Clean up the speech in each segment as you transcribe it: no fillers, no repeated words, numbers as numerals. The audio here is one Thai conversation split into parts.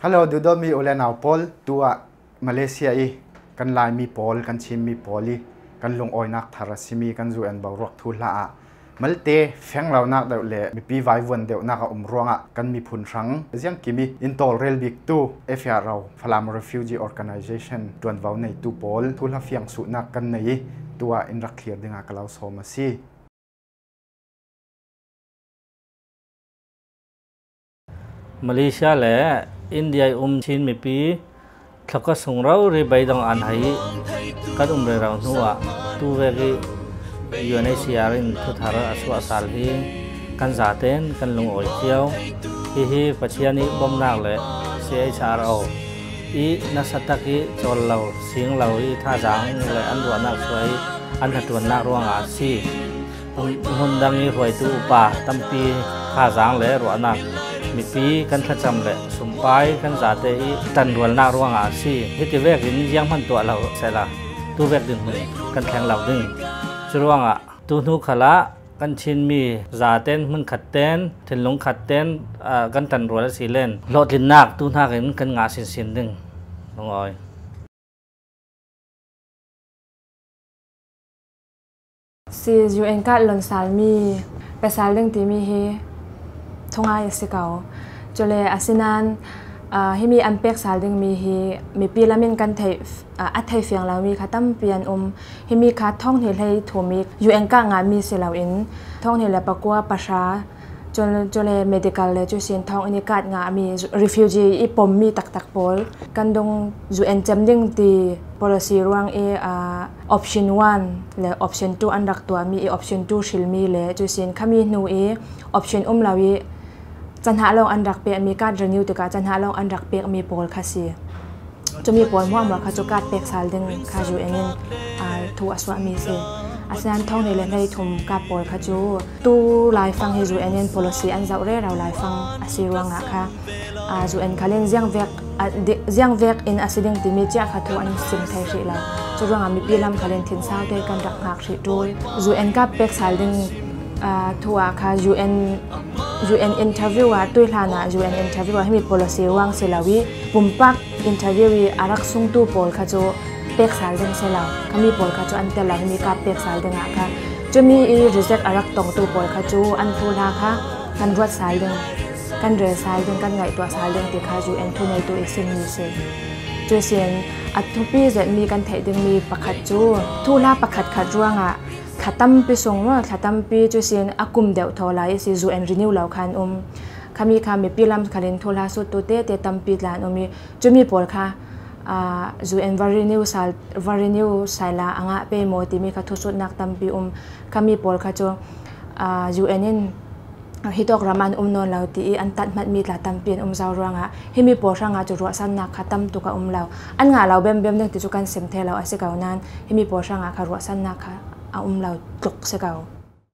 ฮัลโหลดูดมีโอเลนเอาพอลตัวมาเลเซียอีกันลายมีพอลกันชิมมีพอลีกันลงออยนักทาราซิมีกันจูเอ็นบารอกทุลามัลเตแฝงเรานักเดวเล่มีปีไววันเดวนักรวงกันมีพุนรังยังกิมีอินโตเรลบิกตูเอฟอาร์เราฟลามรีฟิวจีออร์แกไนเซชันตัวนวาวในตูพอลทุลาเฟียงสุนักกันในตัวอินรักเคลียร์ดึงกล่าวโซมาซีมาเลเซียและอินเดียชินมีปีถ้าก็ส่งเราเรียบไปดังอันให้กัดเรียเราหนัวตัวเวกียูเอ็นเอซีอาร์อินทุธาระสวาสาลฮีกันจัดเต็นกันลงอ่อยเที่ยวฮีปัจจัยนี้บ่มนักเลยเสียชาเราอีนักสัตว์ที่จอลเราเสียงเราอีท่าจางเลยอันรัวนักสวยอันหัดตัวนักรัวงอาซีหุ่นดังนี้รวยตู้ป่าตั้มปีท่าจางเลยรัวนักมีปีกันทัดจำเลยสมไปกันจัดเตอีตันรัวนักรัวงอาซีที่ที่เวกินยังมันตัวเราใช่ละตัวเวกดึงกันแข่งเราดึงจรวงตัวนุขละกันชินมีจ่าเต้นมันขัดเต้นถึงลงขัดเต้นกันตันรัวและสีเล่นโลดลินนักตัวนักเห็นกันงาสินดึงลงอ้อยซียูเอ็นกัดหล่นสาลมีไปสาลเรื่องที่มีเฮทงไอสิเก่าจุเลอาศินันให้มีอันเป็กสาลดึงมีปีละมินกันไทยอัดไทยเฟียงเรามีค่ะตั้มเปลี่ยนให้มีค่ะท่องเที่ยวให้ถั่วมียูเอ็นก้างานมีเสียเราอินท่องเที่ยวและประกวดประชาจนเลย medical เลยจุดสินท่องอันนี้การงานมี refugee อีปมมีตักโพลกันดงยูเอ็นจำดึงตี policy ร่วงoption 1และ option 2อันดักตัวมี option 2ชิลมีเลยจุดสินขามีหนูoption เราจันหาลองอันดักเปียมีการ renew ติกาจันหาลองอันดักเปียมีโพลคาซีจะมีโพลมั่วขจุการเปียสาลดึงคาจูเอ็นทัวสวามีเซอาศัยท่องในเรื่องในทุ่มกับโพลคาจูตู้ไลฟ์ฟังให้จูเอ็น policy อันจะเร่เราไลฟ์ฟังอาศิรวงะค่ะจูเอ็นคาเลนเซียงเวกอินอาศิดิงติมีเจ้าค่ะทัวอันสิมไทยสิเราจูรวงมีปีลำคาเลนทินเศร้าได้กันรักหักสิด้วยจูเอ็นกับเปียสาลดึงทัวค่ะ UN interview ตุยลานะ UN interview ให้มี policy วางเสลาวิปุ่มปัก interview อารักซุงตู้โพลค่ะโจเป็กสาลดึงเสลาเขามีโพลค่ะโจอันเตลาให้มีการเป็กสาลดึงอ่ะค่ะจะมี reject อารักตรงตู้โพลค่ะโจอันทุลาค่ะกันรวดสาลดึงกันเรือสาลดึงกันไงตัวสาลดึงที่ค่ะ UN ทุนในตัวเอซินมีเซจูเซียนอัตทุปีจะมีกันเทดึงมีประคัดโจทุลาประคัดขัดร่วงอ่ะขัดตั้มปีส่งว่าขัดตั้มปีจุเซียนอากุมเดวทอลายสิจูเอ็นรีนิวเหล่าคันขามีปีลำคันโทลาสุดตัวเตตั้มปีลานมีจะมีปอลค่ะจูเอ็นวารีนิวไซลาอ่างเปโมติมีขัดทุสุดนักตั้มปีขามีปอลค่ะจูจูเอ็นฮิตอกรามันนอนเหล่าตีอันตัดมัดมีลาตั้มปีจาวรังให้มีปอลช่างจุรัวสันนักขัดตั้มตุกะเหล่าอันงาเหล่าเบมนึงติดจุกันเซมเทเราอาศัยเก่านั้นให้มีปอลช่างขัดรัวสันนักค่ะเราตกเสกเอา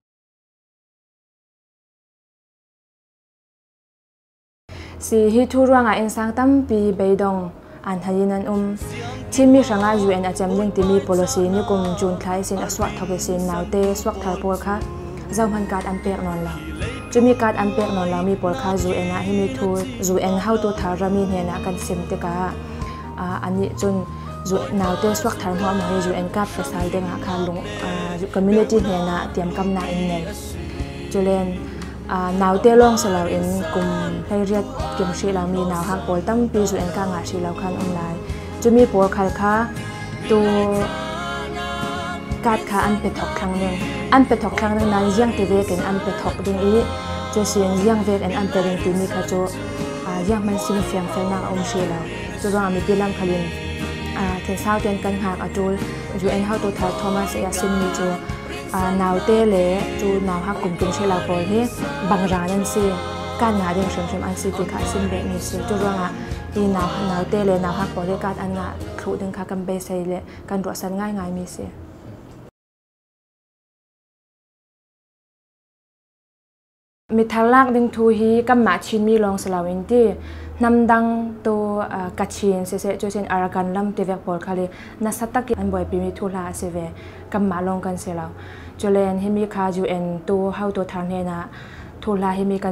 สีฮิทูรังอินสังตั้มปีใบดงอันทายินันที่มีสังอายูเอ็นอาจารย์ยังที่มี policy นี่กุมจูนคล้ายสินอสวักทบสินนาวเตสวักทาร์ปอลค่ะเจ้าพันการอันเปียกนอนเราจะมีการอันเปียกนอนเรามีปอลค่ะยูเอ็นให้มีทูยูเอ็นเข้าตัวทารามีเนี่ยนะกันเซมเตกาอันนี้จนนาวเตสวักทาร์หัวมาให้ยูเอ็นกับภาษาเดงอาคารลงcommunity เนี่ยนะเตรียมกำนาอินเนจุเลนนาวเตลองสลาวอินกุมให้เรียกเก็บชีเรามีนาวหักปอลตั้มปีจูเอ็นกางาชีเราคันไลน์จะมีปอลคาค่ะตัวการค่ะอันเป็ดถกครั้งหนึ่งอันเป็ดถกครั้งหนึ่งนั้นยังตีเวกันอันเป็ดถกดึงอีจะเสียงยังเวกันอันเป็ดดึงตีมีค่ะโจยังมันสิ่งเฟียงเฟนักชีเราจะต้องมีปีลำคลินเทนเศร้าเตียนกันหักจูยูเอ็นเข้าตัวทาโทมัสเอซินมีจูนาวเตเลจูนาวหักกลุ่มเก็บชีเราปอยที่บางร้านนั่นสิการงานเรื่องเชิงอันสิติค่ะซินเบมีสิจูรังอีนาวเตเลนาวหักปอยที่การอันงาครูดึงค่ะกันเบสเซเลการรัวสันง่ายมีสิมีทางลากดึงทูฮีกับหมาชินมีลองสลาวินที่นำดังตัวกัดชินเสจจุดเช่นอารากันลำเทเวกปอลคาลีนัสตักอันบ่อยปีมีทุลาเสเวกับหมาลองกันเสลาจุเลนให้มีคาจูเอ็นตัวเข้าตัวทางเฮนะทุลาให้มีกัน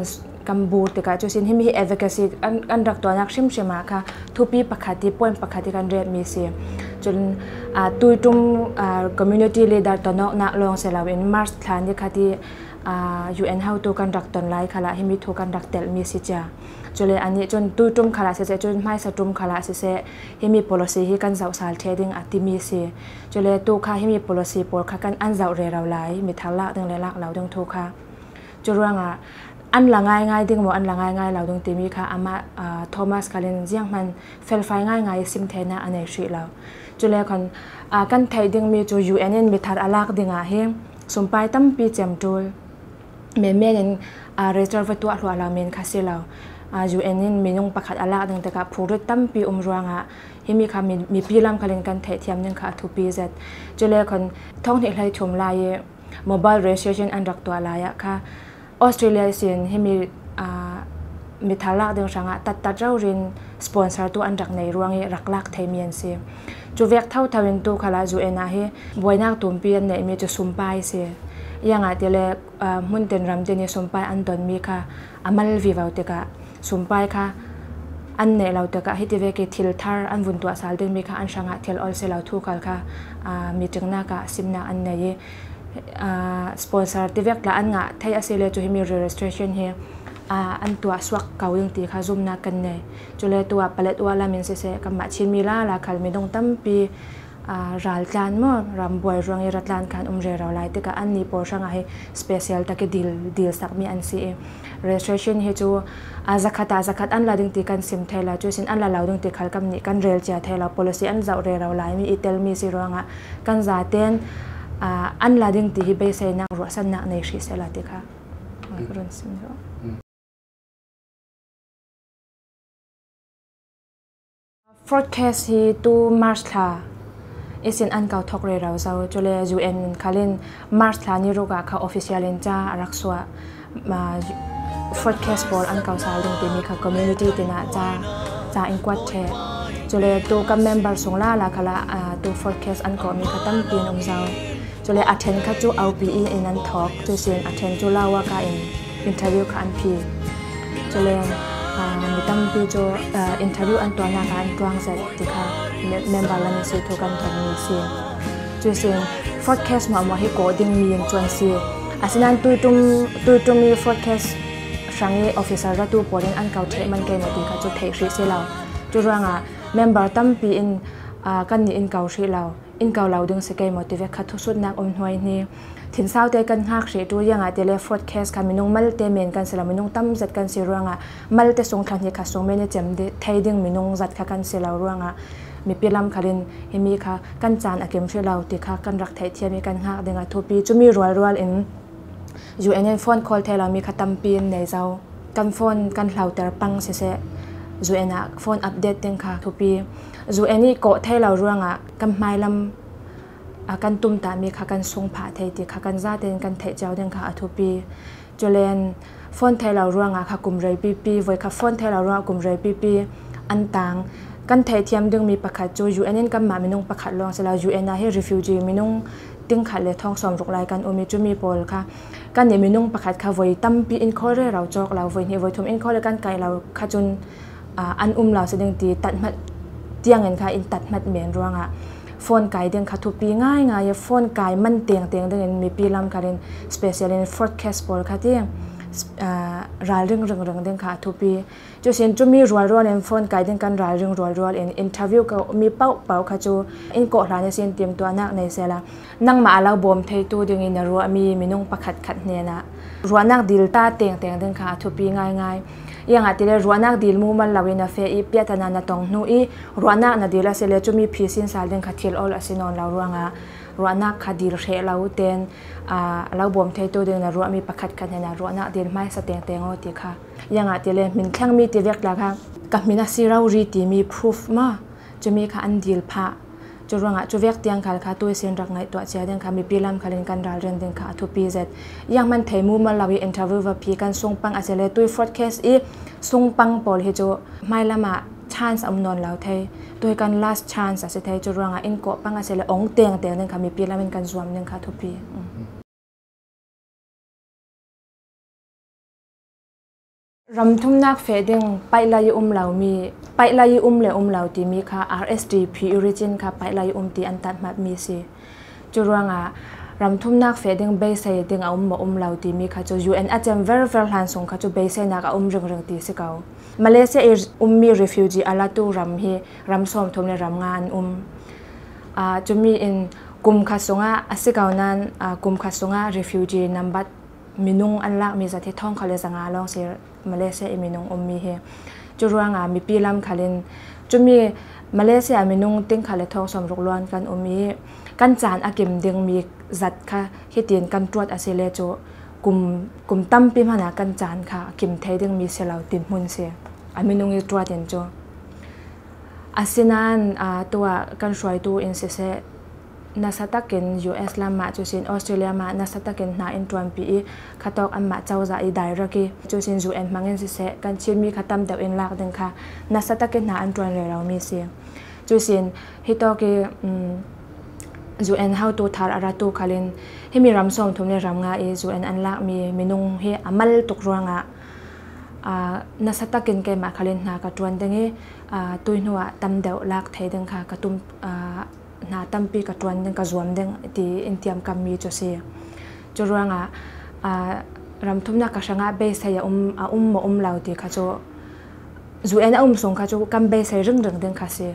กัมบูติกาจุสินหิมี advocacy อันรักตัวนักชิมเชมาค่ะทุปีปกติpoint ปกติกันเรียนมีเสียจนตุยตุมcommunity leader ตัวนอกนักลงเสลาวินมาร์สทานที่ค่ะที่UN เฮาตัวกันรักตนไลค่ะละหิมีทุกันรักเตลมีสิจ้าจนเลยอันนี้จนตุยตุมขลาเสียจนไม่สะตุมขลาเสียหิมี policy ที่กันเจ้าสารเทดิ้งอัติมีเสียจนเลยตัวค่ะหิมี policy ปอลค่ะกันอันเจ้าเรียเราไลมีทางละดึงเลยละเราดึงทุกค่ะจนเรื่องอันละง่ายดิ้งหมดอันละง่ายเราดึงตีมีค่ะอามาโทมัสคารินเจียงมันเฟลไฟง่ายซิมเทน่าอันนี้สิเราจุเลยคนกันไทยดิ้งมีจู UN มีทาร์อลากดิ้งเฮงสมไปตั้มปีเจมจูเมย์นเรสตอร์ตัวหัวเราเมนคาสิเราUN มีนุ่งประคัดอลากดิ้งแต่กับผู้ริตั้มปีรัวงะที่มีค่ะมีปีลำคารินกันไทยเทียมนึงค่ะทุปีเจ็ดจุเลยคนท่องที่ใครชมลาย mobile registration อันรักตัวลายค่ะออสเตรเลียสินที่มีทารักเดินช่างตัดเจ้ารินสปอนเซอร์ตัวอันรักในรวงรักลักไทยเมียนเสียจูเวกเท่าทวินตัวขลาจูเอนาเฮบวยนักตุ่มเปียนในมีจะสุ่มไปเสียยังอาจจะเลยมุ่งเดินรำเดินสุ่มไปอันตอนมีค่ะอามัลวิวเอาเตกะสุ่มไปค่ะอันเนี่ยเราเตกะให้ที่เวกทิลทาร์อันวุ่นตัวสาลเดินมีค่ะอันช่างทิลออลเซลเราทุกข์ค่ะมีจึงนักสิมนักอันเนี่ยสปอนเซอร์ที่เวกละอันงะไทยอาเซียนจะมี registration เฮอันตัวสวักเก่ายังตีค่ะซุ่มนักกันเนี่ยจุเลยตัวผลิตว่าละมินเสกำมาชิมีลาละคัลมีดงตั้มปีรัลจานมั่งรำบวยรวงรัตลานการเรเราไล่ติกาอันนี้พอช่างให้ special ตะกี้ดีลสักมีอันซี registration เฮจูจักรอันละดึงตีกันซิมเทล่าจุสินอันละเราดึงตีขัลกำนี้กันเรลเจียเทล่า policy อันเจ้าเรเราไล่มีอิตาลีมีสิรวงกันจ่าเต้นอันละดึงตีฮิเบสนักรัวสันนักในชีเซลาติค่ะรุ่นซิมโรforecast ที่ตัวมาร์ชลาเอเซนอันเก่าทอกเรเราเจ้าจุเล UN คาลินมาร์ชลานี่รู้กันเขา official เองจ้ารักษามา forecast บอลอันเก่าสาวดึงตีมีค่ะ community ติน่าจ้าอินกวัดเชจุเลตัวกับ member ส่งล่าละค่ะละตัว forecast อันเก่ามีค่ะตั้งปีนเจ้าจุเล attend ค่ะจูเอาปีอินนั้น talk จุเซียน attend จูเล่าว่าค่ะinterview ค่ะอันพีจุเลมีตั้งปีจูinterview อันตัวนาการกลางเสร็จที่ค่ะเมมเบอร์ละมีสิทุกันทันมีเสียจุเซียน forecast มาให้โกดิ้งมีอย่างจวนเสียอาศัยนั้นตุยมี forecast ช่างนี้ officer รัตูปอดินอันเก่าเทมันเกมตีค่ะจุเทชีเสียเราจุเรื่องเมมเบอร์ตั้งปีกันนี่เก่าชีเราดึงสเกมตีเวกคัดทุสุดนักหน่วยนี้ถิ่นเศร้าเตกันหักเสียตัวยังเตเลฟอร์ดแคสค่ะมีนุ่งมัลเตเมนกันเสร็จแล้วมีนุ่งตั้มจัดกันเสียเรื่องมัลเตส่งทันที่ค่ะส่งเมนเจมไทยดึงมีนุ่งจัดค่ะกันเสียแล้วเรื่องมีปีลำคารินเฮมีค่ะกันจานอาเกมช่วยเราติค่ะกันรักไทยเทียมีกันหักดึงทุปีจะมีรัวอินUN ฟอนคอลเทเรามีค่ะตั้มปีนในเจ้ากันฟอนกันเหล่าแต่ปังเสียUN ฟอนอัปเดตดึงค่ะทุปีUN นี่เกาะไทยเราเรื่องกันไม่ลำกันตุ้มตามีค่ะกันทรงผ่าไทยติค่ะกันซาเดนกันไทยเจ้าเดนค่ะทุปีจุเลนฟอนไทยเราเรื่องค่ะกลุ่มไรปีไว้ค่ะฟอนไทยเราเรื่องกลุ่มไรปีอันต่างกันไทยเทียมดึงมีประคัดจู UN กันมามีนุ่งประคัดลองเสร็จแล้ว UN ให้ refugee มีนุ่งติ้งขัดเลยท้องสอมรุกลายกันโอมีจูมีโปลค่ะกันเนี่ยมีนุ่งประคัดค่ะไว้ตั้มปีอินคอร์เรเราจอกเราไว้เนี่ยไว้ทุ่มอินคอร์เรกันไกลเราค่ะจนอันเราแสดงตีตัดมัดเตียงเงินค่ะอินตัดมัดเหม็นร่วงฟอนไก่เด้งค่ะทุปีง่ายฟอนไก่มันเตียงเด้งมีปีลำค่ะเด่น special in forecast บอลค่ะที่รายเรื่องเด้งค่ะทุปีจูเซนจูมีรัวในฟอนไก่เด้งกันรายเรื่องรัวin interview ก็มีเป้าค่ะจูอินโกะร้านในเซนเตรียมตัวนักในเซล่านั่งมาเราบอมไทยตัวเด้งในรัวมีนุ่งประคัดเนี่ยนะรัวนักดิลตาเตียงเด้งค่ะทุปีง่ายยังอาจจะเรียกรัวนักดีลมูมันลาวินาเฟอีเปียตนานาตองนูอีรัวนักนาดีลเสเลจูมีพิสินสาลเดนขัดเทลอลสินอนเรารัวงารัวนักขัดดีลเชเราเต้นเราบ่มเทตัวเดนรัวมีประคัดกันเนี่ยรัวนักดีลไม่สเตียงเตียงอติค่ะยังอาจจะเรียกมินแข่งมีตีเวกละค่ะกับมินาซีเรารีตีมีพิสูจมาจะมีค่ะอันดีลพะจุรังจุเวกเตียงค่ะค่ะตัวเส้นรักไงตัวเจ้าเดนค่ะมีปีลำค่ะเล่นกันรายเรื่องเดนค่ะทุกปีเสร็จยังมันเทมูมันเราอินเทอร์วิวว่าพีกันส่งปังอาเซเลตัวฟอร์ดแคสอีส่งปังปอลเฮโจไม่ละมา chance อำนวนเราเทตัวกัน last chance อาเซเทจุรังอินโกปังอาเซเลองเตียงเดนค่ะมีปีลำเป็นกันรวมเดนค่ะทุกปีรำทุ่มนักเฟดิงไปลายเหล่ามีไปลายเลเหล่าที่มีค่ะ RSDP origin ค่ะไปลายที่อันตัดมามีสิจุดว่างรำทุ่มนักเฟดิงเบสเดิงเหล่าที่มีค่ะจู UN อาจจะ very very หันส่งค่ะจูเบสนักเรื่องที่สิเขามาเลเซียมี refugee อาลาตูรำฮีรำส้มทุ่มเลยรำงานจูมีกลุ่มขัดสงฆ์สิเขานั้นกลุ่มขัดสงฆ์ refugee นับบัดมินุงอันลักมีสัตย์ท่องเขาเลยสังอาลองเสียมาเลเซียมินุงมีเฮจุดว่างมีปีลำเขาเล่นจุมีมาเลเซียมินุงติ้งเขาเลยท่องสมรุกล้วนกันมีกันจานอากิมดึงมีจัดค่ะที่เตียนกันตรวจอาศิเลโจกลุ่มตั้มปีมันกันจานค่ะกิมเทดึงมีเสลาตินมุนเสียมินุงตรวจเห็นโจอาศินันตัวกันช่วยตัวอินเสนัสตักิน US ลามาจุสินออสเตรเลียมานัสตักินนาอินทรัมปีขัดตอกอันมาเจ้าจะอีได้รักีจุสิน UN มังเงินเสกันชิมมีขัดตั้มเดวอินลักดึงค่ะนัสตักินนาอินทรัมเรามีเสียจุสินฮิตอกีUN เฮาตัวทาร์อาราตูขลินให้มีรำส่งทุนในรำงาUN อันลักมีนุงให้อามัลตกรวงนัสตักินเกมาขลินนากระตวนดึงตุยนัวตั้มเดวลักเทดึงค่ะกระตุ้มนาตั้มปีกระตวนดึงกระจวมดึงที่อินเทียมกัมมีจุเสียจุดว่างรำทุ่มนักกระชังเบสให้เหล่าที่ข้าจูUN ส่งข้าจูกัมเบสให้เรื่องดึงข้าเสีย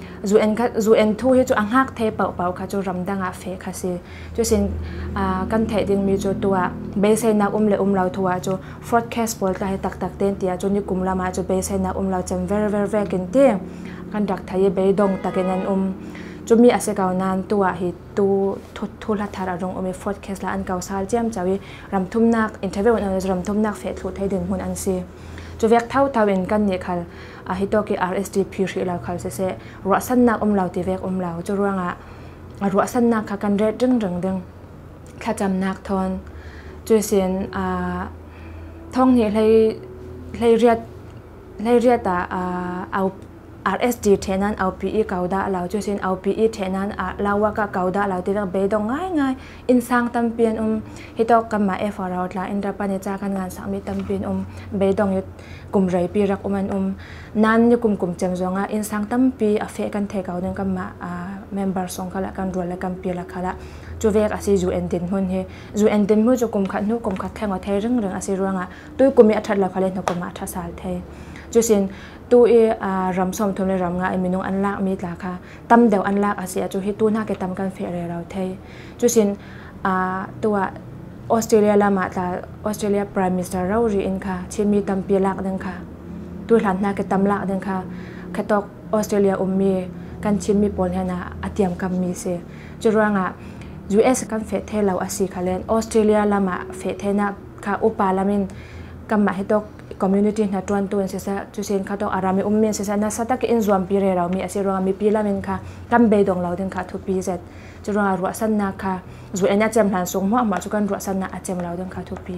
UN ทูให้จูอังฮักเทเป่าข้าจูรำดังเฟข้าเสียจุสินกันเทดึงมีจูตัวเบสให้นักเลเหล่าทัวจูฟอร์ดแคสต์บอลก็ให้ตักเต้นเตียจูนิกุมละมาจูเบสให้นักเหล่าจำ very very very กันเตี้ยกันดักไทยเบยดงตะเกนันจุมีอาศัยเก่านานตัวหิตทุลัทธารงมีฟอร์ดแคสต์ละอันเก่าซาลเจียมจะวิรำทุ่มนักอินเทอร์วิวอันรำทุ่มนักเฟสลุดให้ดึงหุ่นอันซีจุเวกเท่าเวนกันเนี่ยค่ะฮิตโตกิ RSDP รีเราค่ะเสรัวสันนักเราตีเวกเราจุร่วงรัวสันนักค่ะกันเรดดึงข้าจำนักทอนจุเสียนท่องนี้เลยเรียดเอา RSD เทนั้นเอา PE เก่าได้เราจุสินเอา PE เทนั้นเราว่าก็เก่าได้เราที่เราเบดงง่ายอินสังตั้มเปียนฮิตตกันมาเราละอินรับปนิจากันงานสังมีตั้มเปียนเบดงยุดกลุ่มไรปีรักมันนั่นยุกลุ่มเจมจงอินสังตั้มปีเฟกันเทเก่าหนึ่งกันมาเมมเบอร์ส่งกันละกันรัวละกันปีละกันละจูเวกอาศัยUNดินหุ่นเฮUNดินหุ่นจะกลุ่มขัดนุกลุ่มขัดแข่งว่าเทเรื่องอาศัยรัวตัวกลุ่มมีอัฐละเขาเล่นกลุ่มอัฐสาลเทจุสินตัวรำส้มทุนเลยรำงามินุงอันลักมีตาค่ะตั้มเดวอันลักอาศัยจุฮิตัวน่าเกตั้มกันเฟรเราเทจุสินตัวออสเตรเลียละมาตาออสเตรเลียพรีเมียร์เราจีอินค่ะชิมีตั้มปีลักดึงค่ะตัวหลานน่าเกตั้มลักดึงค่ะแค่ตอกออสเตรเลียมีกันชิมีปนเฮนะอาเทียมกัมมีเสจุดว่างUS กันเฟเทเราอาศัยค่ะเล่นออสเตรเลียละมาเฟเทนะค่ะอุปาลามินกัมมาให้ตอกcommunity na tuan sesa chusin khato arami ummen sesa na satak in zuam pire raw mi asiro mi pila men kha kambe dong law den kha thu pi zet chura ru san na kha zu ena chem hlan song mo ma chu kan ru san na achem law den kha thu pi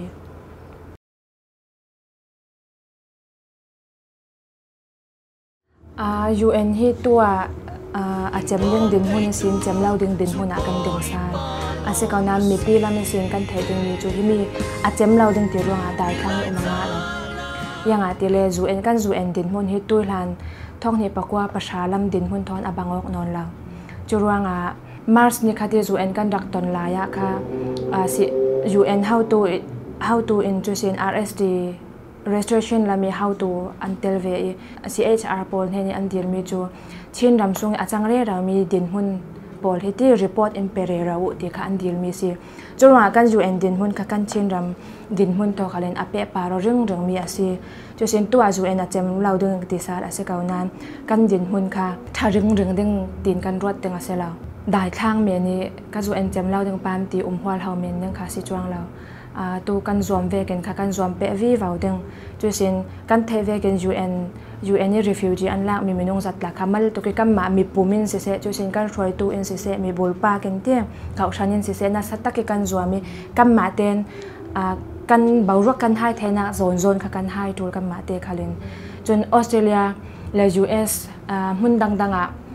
UN hi tua achem ding din hun sin chem law ding din hun a kan ding san ase ka na mi pila men sin kan thai ding mi chu hi mi achem law ding ti ro nga dai khang e mangaยังติเลUNกันUNดินหุ่นฮิตุยลันท่องเฮปกว่าประชาลำดินหุ่นทอนอบางอกนอนเราจุรวงมาร์สนี่ค่ะที่ UN กันดักตอนลายะค่ะUN how to introduce RSD restoration ละมี how to until ve CHR ปนเฮนี่อันเดียร์มีจูชินรำซุงอาจังเร่เรามีดินหุ่นปอลที่รีพอร์ตอิมเปเรราอุติค่ะอันดีลมีสิจุดว่ากันอยู่ดินหุ่นค่ะกันชินรำดินหุ่นตัวเขาเล่นอเปะปาเราเรื่องมีอาศิจุดสินตัวอยู่อาจจะเราดึงติสาอาศิเก่านั้นกันดินหุ่นค่ะถ้าเรื่องดึงดินกันรวดดึงอาศิเราได้ทางเมียนี้กันอยู่จำเราดึงปามตีหัวเราเมียนึงค่ะสิจวงเราตัวกันรวมเวกันค่ะกันรวมเปะวีเราดึงจุดสินกันเทเวกันUN นี่ refugee อันลักมีมินุงจัดหลักมัลตุกิกัมมามีปูมินเสเสจุสินกันช่วยตัวอินเสเสมีบุลปากันเตี้ยเขาชันอินเสเสนัสตักกันจัวมีกัมมาเตนกันเบารักกันให้เทนะโซนค่ะกันให้ตัวกัมมาเตคาลินจนออสเตรเลียและ US หุ่นดัง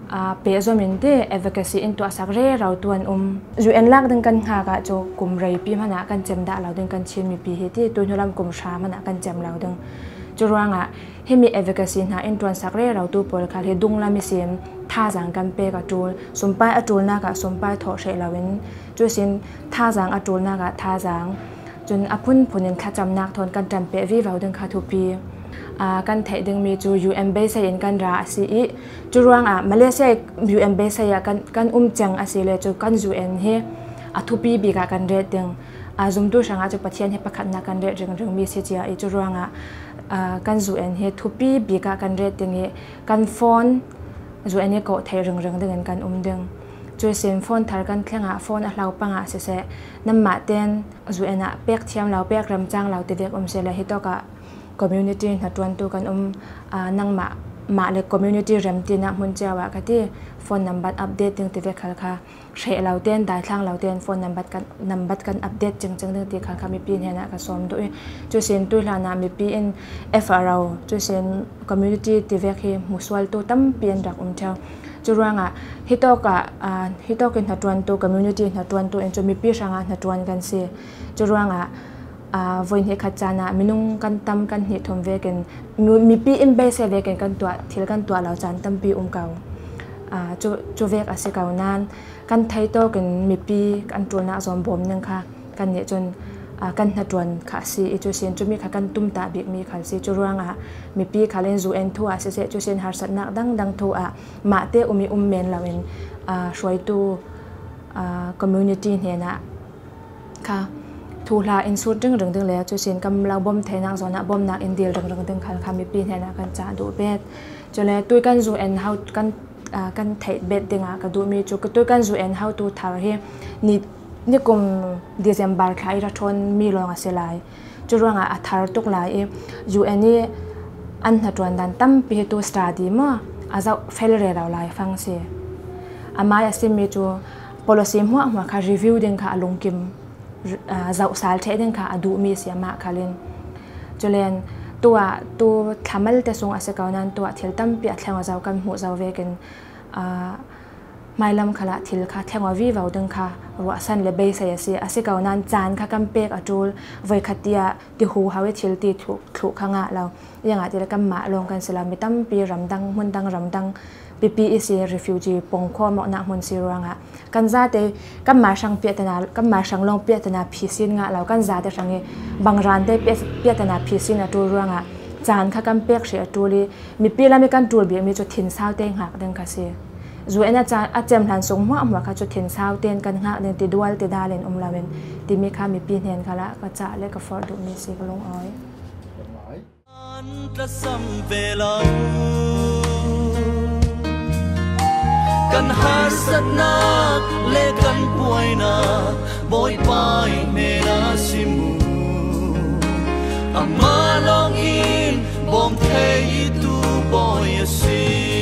เปย์จอมินเต้เอฟเฟกซีอินตัวสักเร่เราตัวUN ลักดึงกันหากะโจกลุ่มไรปีมันนะกันเจมด่าเราดึงกันชินมีปีเหตุตัวนุลำกลุ่มชามันนะกันเจมเราดึงจุดว่างให้มีเอฟเฟกซีนะอินตัวสักเร่เราตัวปอลคาเลดุงลามิเซียนท่าจางกันเปย์กับจูลสมไปอจูลนักสมไปถอดเฉลาเว้นจุดสินท่าจางอจูลนักท่าจางจนอพุ่นผลเงินขจำนักทนกันจำเปย์วิเราดึงคาทุปีกันเทดึงมีจู UN base เองกันราสิจูรวงมาเลเซีย UN base กันจังอาศิเลจูกัน UN เฮทุปีบีกกันเรดดึงซุมตัวช่างจูปะเทียนเฮประคันนักกันเรดดึงมีเสียจีจูรวงกัน UN เฮทุปีบีกกันเรดดึงเฮกันฟอน UN เฮก็ไทยดึงดึงกันดึงจูเซนฟอนทาร์กันเครื่องฟอนเราปังเสียน้ำมาเต้น UN เปียกเทียมเราเปียกรำจังเราเด็กเสียเลยฮิตก็community นัดวันตัวกันนั่งมาเลย community เริ่มตีนักมุ่งเจ้าว่ากันที่ phone number อัปเดตถึงที่เด็กค่ะเชื่อเราเต้นได้ทางเราเต้น phone number กันอัปเดตจังถึงที่ค่ะมีปีนเห็นนะก็สมด้วยจุดเส้นตัวเรานะมีปีน FRO จุดเส้น community ที่เด็กที่มุสลิมตัวตั้มเปลี่ยนจากเจ้าจุดว่างฮิตกันนัดวันตัว community นัดวันตัวเองจะมีปีช่างนัดวันกันสิจุดว่างวันเหตุขัดจานะมินุงกันตำกันเหตุทมเวกันมีปีอินเบสเวกันกันตัวที่กันตัวเราจันตั้มปีเก่าจูเวกอาศัยเก่านานกันไทยโตกันมีปีกันตัวน่าสมบูรณ์นึงค่ะกันเนี่ยจนกันนัดวันขาซีจูเซนจูมีขากันตุ้มตาบิกมีขาซีจูร่างมีปีขาเล่นจูเอ็นทัวเสียจูเซนหาสัตนักดังทัวมาเตอุมีเมนเราเองช่วยตัวคอมมูนิตี้เนี่ยนะค่ะทูลาอินสูดดึงแล้วจุดสินกำลังบ่มเทนักสอนบ่มนักอินเดียดึงคันมีปีเทนักกันจ่าดูเบ็ดจุดเลยตัวกันจูเอ็นเฮากันเทเบ็ดดึงกันดูมีจุดตัวกันจูเอ็นเฮาตัวทาร์เฮนี่กลุ่มเดือนบาร์คลายรัชนมีลองอาศัยลายจุดว่างทาร์ตุกลายยูเอ็นนี่อันหัดวันดันตั้มปีตัวสตาร์ดีมั้งอาจจะเฟลเรเราลายฟังเสียอามาอยากสิมีจุด policy หัวค่ะรีวิวดึงค่ะลงกิมเจ้าสาวเทดึงค่ะดูมีเสียมากค่ะเล่นจุเลนตัวทำให้เตส่งอาศัยเก่านั้นตัวเที่ยวตั้มเปียแทงว่าเจ้ากันหัวเจ้าเวกันไม่ลำขละทิลค่ะแทงว่าวิวดึงค่ะรัวสันเลเบย์เสียสิอาศัยเก่านั้นจานค่ะกันเปียกจูลไว้ขัดเดียที่หูเขาทิลตีถูกข้างอ่ะเราอย่างที่เรากันมาลงกันสลามิตั้มปีรำดังมันดังรำดังPPEC refugee ปงข้อมนักมุนซีรังกันซาเตกันมาช่างเปียตนากันมาช่างลงเปียตนาพิสินเรากันซาเตช่างบางร้านเตเปียตนาพิสินตัวรังจานข้ากันเปียกเสียตัวลีมีปีละมีกันตัวเบียมีจุดถิ่นเศร้าเตงหักดังกาเสียจู่เอ็นอาจารย์เจมหลันสงหัวว่าค่ะจุดถิ่นเศร้าเตงกันหักเดินติดวัลติดาเลนลาเวนที่มีข้ามีปีเห็นค่ะละก็จะเล็กกับฟอร์ดูมีสีกลงอ้อยกันหาสัตนักเล่กันป่วยนาบอยไปเนนาสิมูอามาลองอินบอมเทยตูบอยสิ